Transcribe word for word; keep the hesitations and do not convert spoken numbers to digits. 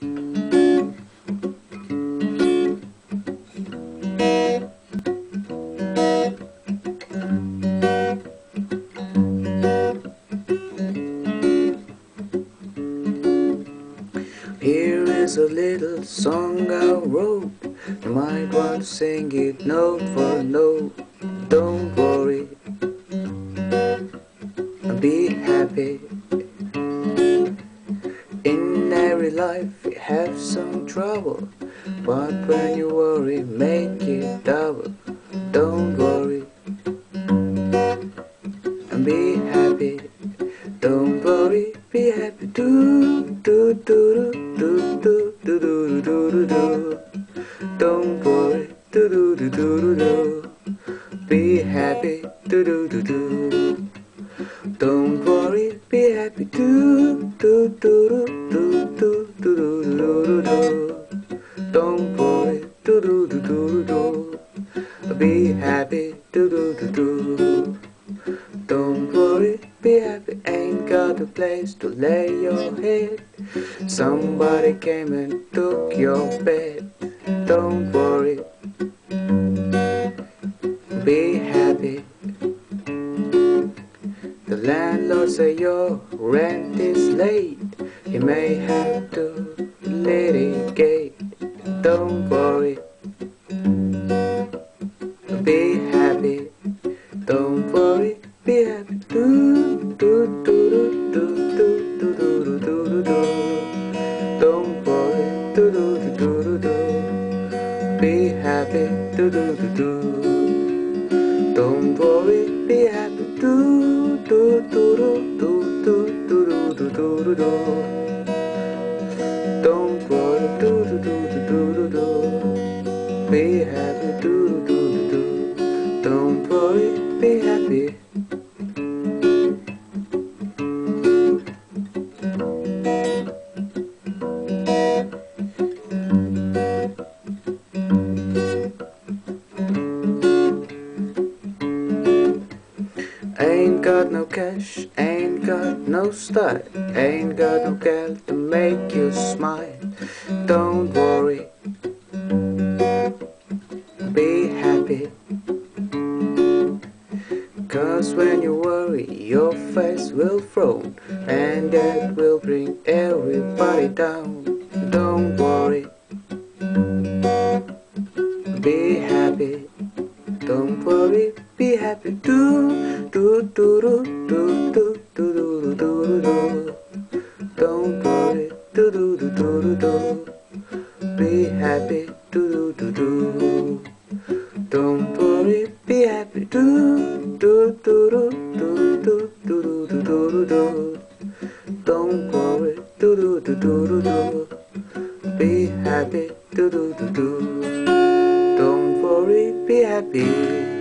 Here is a little song I wrote. You might want to sing it note for note. Don't worry, be happy. In every life you have some trouble, but when you worry, make it double. Don't worry, and be happy. Don't worry, be happy. Do do do do do do do do do do. Don't worry, do do do do do. Be happy. Do do do do. Don't worry, be happy. Do do do do do do do do do do. Don't worry, do do do do do. Be happy. Do do do do. Don't worry, be happy. Ain't got a place to lay your head. Somebody came and took your bed. Don't worry, be happy. The landlord say your rent is late. He may have to litigate. Don't worry, be happy. Don't worry, be happy. Do do do do do do do do do do. Don't worry, do do do do do. Be happy. Do do do do. Don't worry, be happy. Do do do do do do do do do do. Don't worry, do do do do do do. Be happy. Do do do do. Don't worry, be happy. Ain't got no cash, ain't got no style, ain't got no gal to make you smile. Don't worry, be happy. Cause when you worry, your face will frown, and that will bring everybody down. Don't worry, be happy. Don't worry, be happy. Do do do do do do do do do do. Don't worry, do do do do do. Be happy. Do do do do. Don't worry, be happy. Do do do do do do do do do. Don't worry, do do do do do. Be happy. Do do do do. Don't worry, be happy.